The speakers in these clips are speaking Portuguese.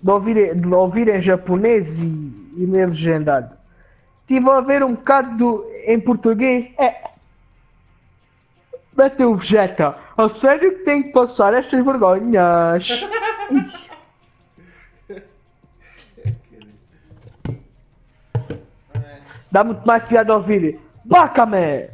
de ouvir em japonês e ler legendado. Estive a ver um bocado em português. Bateu o Vegeta. A sério que tem que passar estas vergonhas. Dá muito mais piada a ouvir. Baca-me!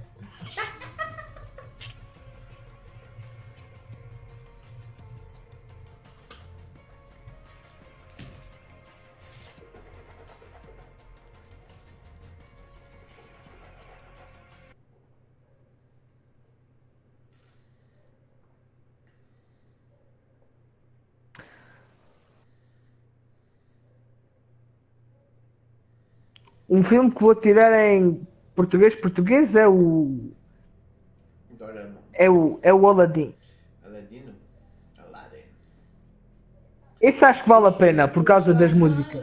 Um filme que vou tirar em português é o... É o Aladdin. Aladino? Aladdin. Esse acho que vale a pena, por causa das músicas.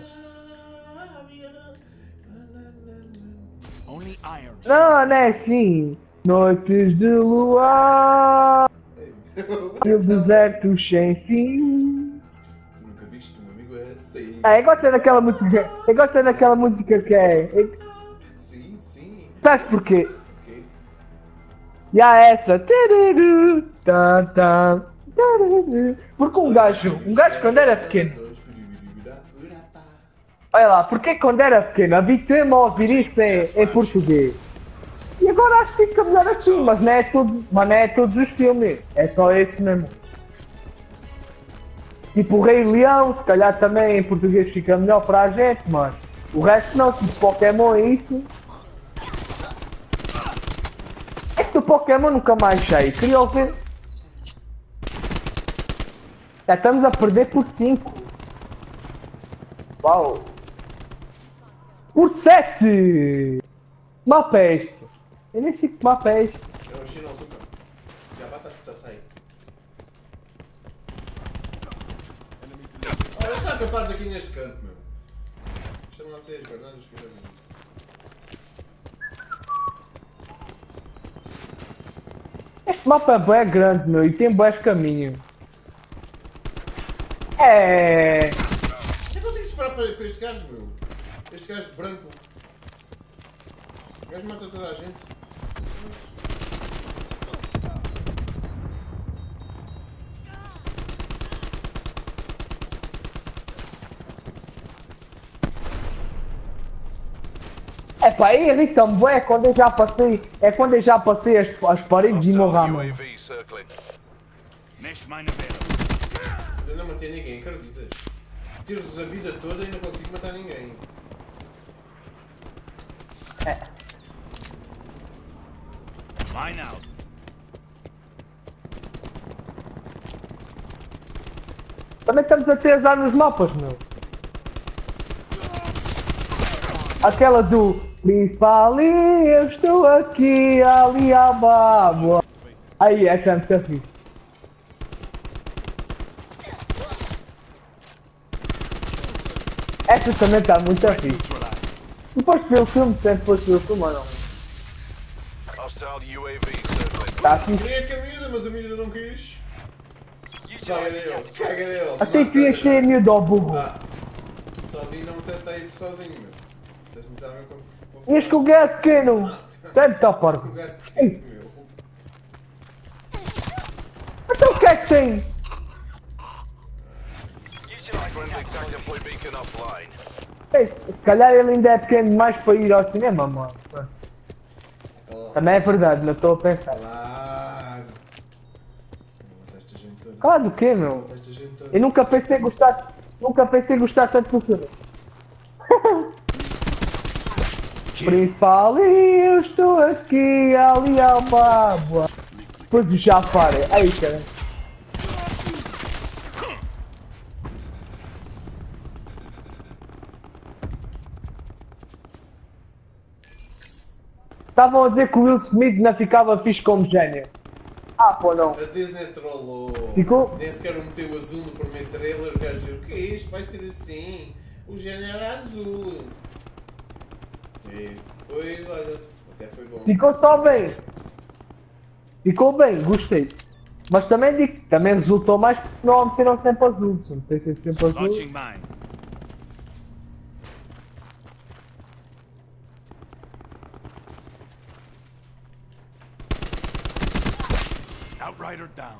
Não, não é assim. Noites de luar e o deserto sem fim. Tu nunca viste um amigo assim. Eu gosto daquela música. Eu gosto daquela música que é. Sim, sim. Sabes porquê? Ok. E há essa. Porque um gajo quando era pequeno. Olha lá, porque quando era pequeno habituei-me a ouvir isso em português. E agora acho que fica melhor assim, mas não é todos os filmes, é só esse mesmo. Tipo o Rei Leão, se calhar também em português fica melhor para a gente, mas o resto não, tipo Pokémon é isso. É que o Pokémon nunca mais sei, queria ouvir. Já estamos a perder por 5. Uau! Por 7! Mapa é este? Eu nem sei que mapa é este. É o Chino Açúcar. Já bata que está a sair. Olha, está capaz aqui neste canto, meu. Chama lá três guardados que eu Este mapa é bem grande, meu, e tem bons caminhos. É. Não consigo esperar para este gajo, meu. Este gajo branco. O gajo mata toda a gente. É pá, irrita-me, bué, quando eu já passei. É quando eu já passei as paredes e morri. Eu não matei ninguém, acreditas? Tiro-lhes a vida toda e não consigo matar ninguém. Mine out. Também estamos a ter azar nos mapas, meu. Aquela do principal e eu estou aqui, ali abaixo. Aí, essa é muito fixe. Essa também está muito fixe. Depois de ver o filme, sempre depois de ver o filme ou não? Está fixe. Queria que a miúda, mas a miúda não quis. Caga nele, caga nele. Até que ia ser miúdo ao burro. Sozinho não me testa aí pequeno, meu. Testa-me estar bem com Ias com o gato pequeno. Deve estar parvo. o gato pequeno, meu. Então o que é que tem? Ei, se calhar ele ainda é pequeno demais para ir ao cinema, mano. Também é verdade, não estou a pensar. Claro. Esta gente toda. Claro do quê, meu? Esta gente toda. Eu nunca pensei gostar tanto do filme. Principal e eu estou aqui, ali ao babo. Depois do Jafar. Aí, cara. Estavam a dizer que o Will Smith não ficava fixe como gênio. Ah, pô, não. A Disney trollou. Ficou? Nem sequer meteu o azul no primeiro trailer. O gajo o que é isto? Vai ser assim. O gênero era azul. E depois, olha, até foi bom. Ficou só bem. Ficou bem, gostei. Mas também digo, também resultou mais porque não meteram sempre azul. Se metessem sempre azul. Launching mine. Hunter down.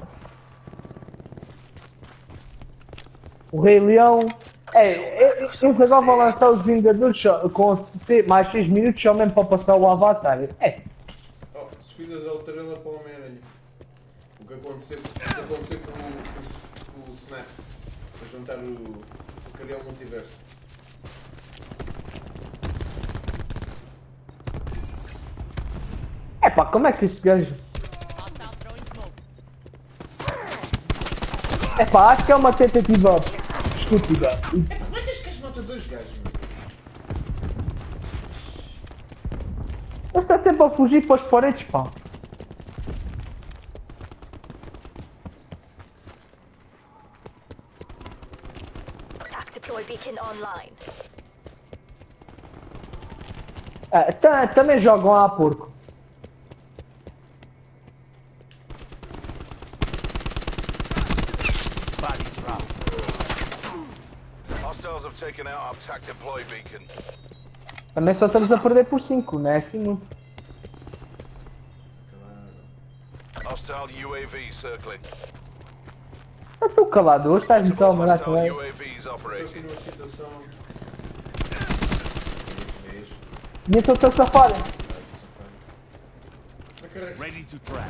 O Rei Leão. Eles agora vão lançar os Vingadores com mais 6 minutos só mesmo para passar o Avatar. Oh, se cuidas da Ultrela para o Homem-Aranha. O que aconteceu com o Snap. Para juntar o criar o multiverso. Epá, como é que este gajo... Epá, acho que é uma tentativa estúpida. Epá, como é que este gajo mata dois gajos, meu? Ele está sempre a fugir para as paredes, pá. Attack deploy beacon online. Também jogam a porco. Body drop. Hostiles have taken out our attack deploy beacon. Também só estamos a perder por 5, não é assim muito. Claro. Hostile UAV circling. Eu estou calado, hoje estás muito a mandar com Hostile ele. UAVs Estou aqui operating. numa situação. Vês? E eu estou a safar. Ready to track.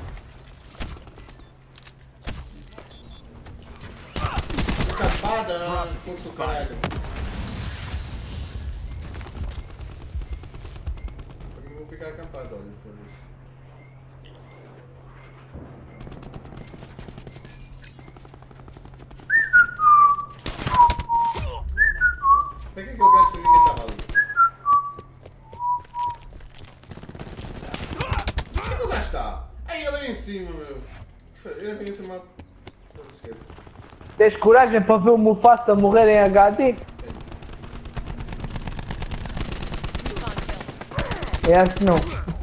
Escapada! Força, caralho! Para mim vou ficar acampado, olha, foda-se. Para que aquele gajo sabia que estava ali? Onde é que o gajo está? Aí ele ali em cima, meu! Eu não conheço uma... Não esquece. Tens coragem para ver o Mufasa morrer em HD? É assim não.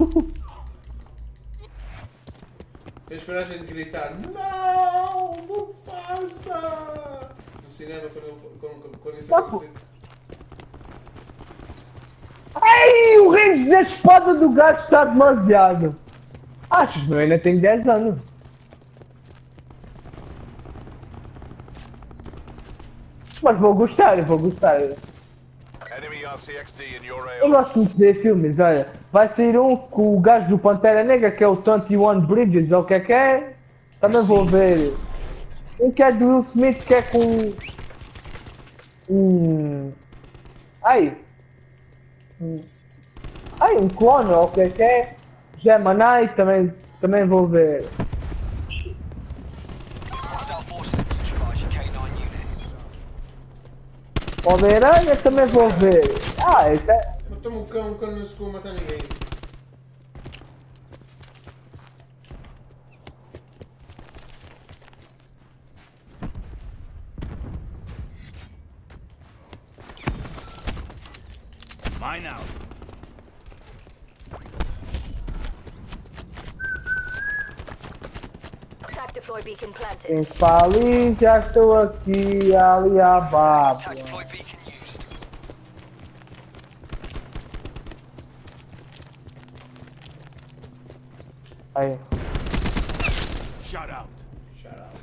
Tens coragem de gritar não, Mufasa! No cinema quando isso acontecer. Ai, o range da espada do gato está demasiado. Achas, meu? Eu ainda tenho 10 anos. Mas vou gostar, eu vou gostar. Enemy RCXD in your Eu AO. gosto muito de ver filmes, olha. Vai sair um com o gajo do Pantera Negra, que é o 21 Bridges, ou o que é. Também vou ver. Um que é do Will Smith, que é com... Ai, um clone, ou o que é. Gemini, também vou ver. Homem-Aranha também vou ver. Matou-me o cão quando não chegou a matar ninguém. Mine out. Attack deploy beacon planted. Quem fala, já estou aqui, ali a baba. Attack deploy beacon used. Aí. Shut out. Shut up.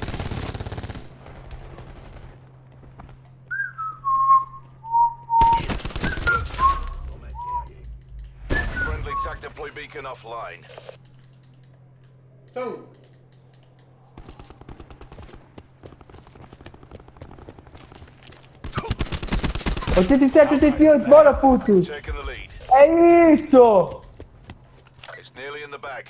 Friendly attack deploy beacon offline. Então, 87, 88, bora puto! Taking the lead. É isso! It's nearly in the bag.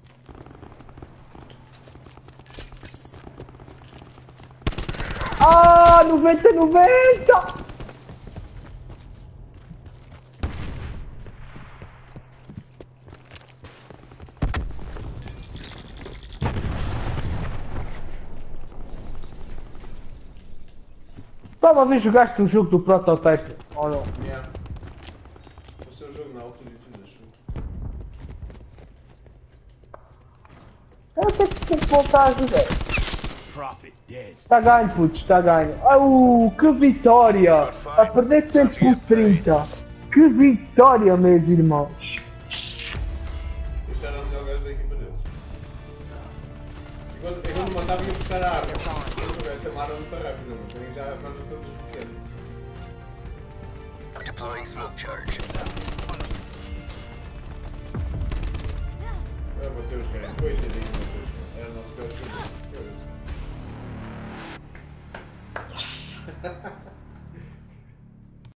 Ah, 90, 90! Toma, vez jogaste o jogo do Prototype, ou não? yeah. O seu jogo na altura e tudo, acho. Eu tenho que voltar a jogar. Profit dead. Está ganho, putz, está ganho. Que vitória! A perder 100 por 30. Que vitória, meus irmãos. Este era o melhor gajo da equipa deles. Enquanto mandava ia buscar a arma. Essa arma muito rápida, não tenho já as armas todas pequenas. Deploying smoke charge. Bateu os caras, coitadinho.